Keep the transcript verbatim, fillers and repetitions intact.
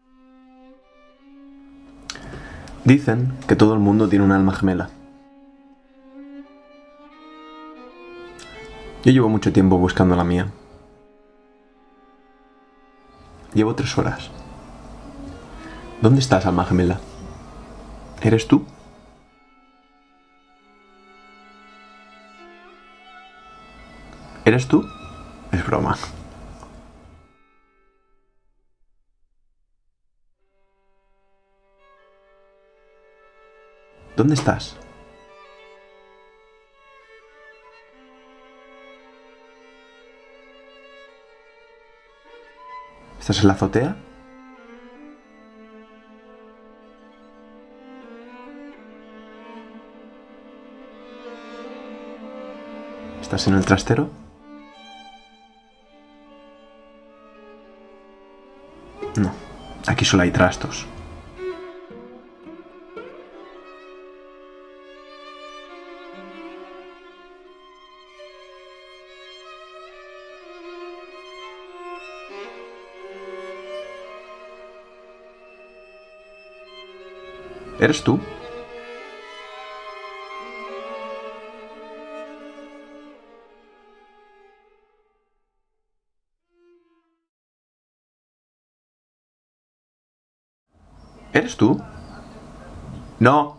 Dicen que todo el mundo tiene un alma gemela. Yo llevo mucho tiempo buscando la mía. Llevo tres horas. ¿Dónde estás, alma gemela? ¿Eres tú? ¿Eres tú? Es broma. ¿Dónde estás? ¿Estás en la azotea? ¿Estás en el trastero? No, aquí solo hay trastos. ¿Eres tú? ¿Eres tú? No.